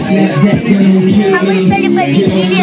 А мы что ли победили?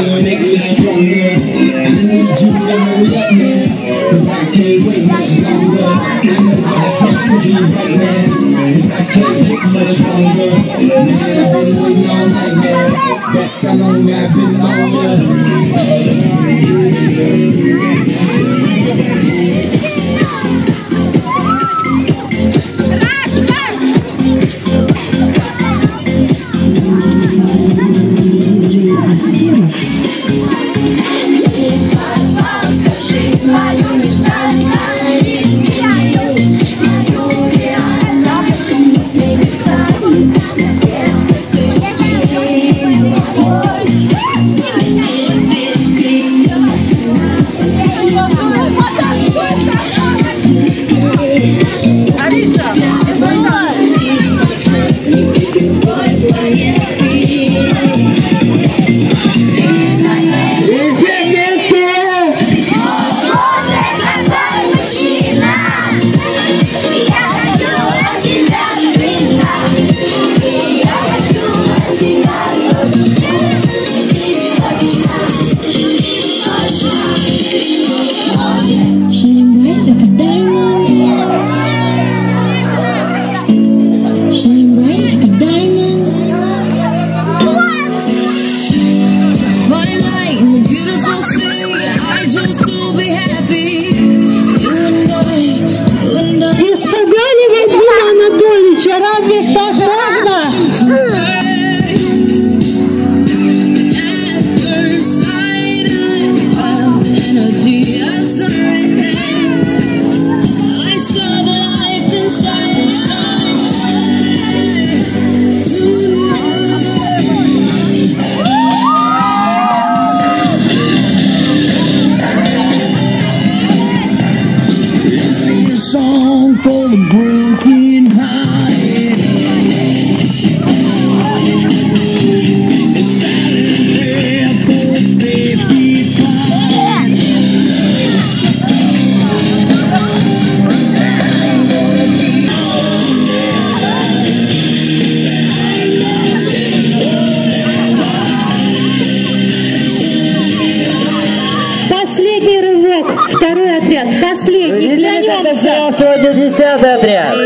Второй отряд, последний. Сегодня 10-й отряд.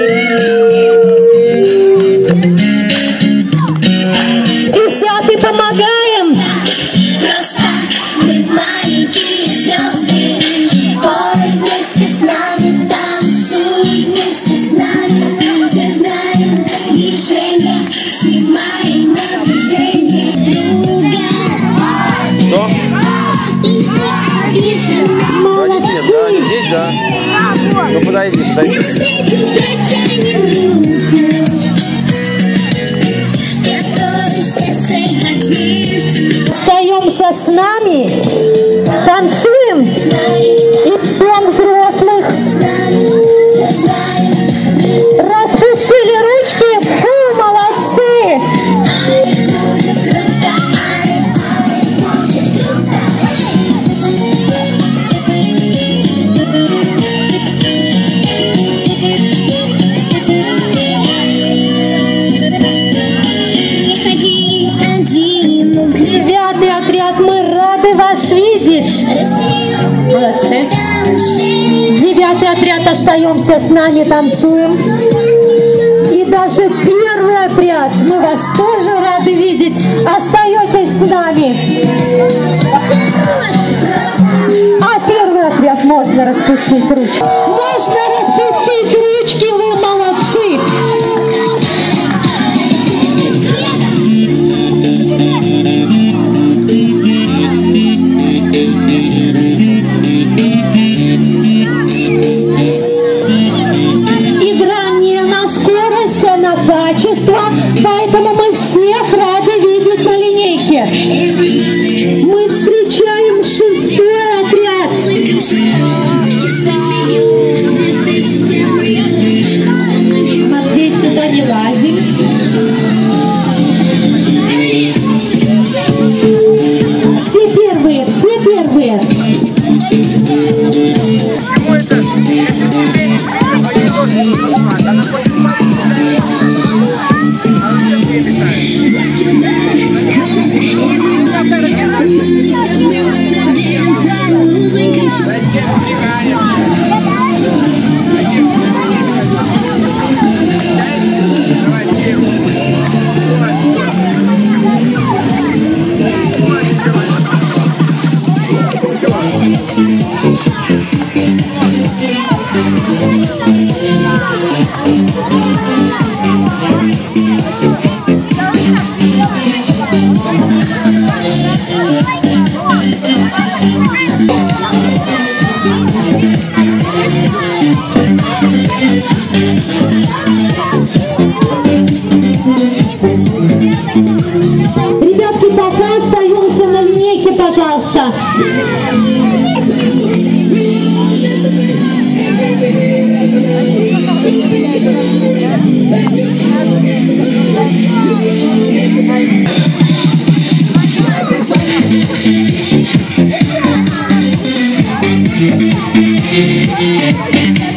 10-й, помогаем. Просто мы маленькие звезды. Пой вместе с нами, танцуй вместе с нами. Все знаем движение, снимаем напряжение друга. Что? Здесь, да. Ну подойди, подойди. Остаемся с нами, танцуем и ждем взрослых. Распустили ручки, фу, молодцы! Девятый отряд, мы рады вас видеть. Молодцы. Девятый отряд, остаемся с нами, танцуем. И даже первый отряд, мы вас тоже рады видеть. Остаетесь с нами. А первый отряд можно распустить ручки. Можно распустить ручки, вы молодцы. Поэтому мы всех рады видеть на линейке. Мы встречаем 6-й отряд. Ребятки, пока остаемся на линейке, пожалуйста. Thank you.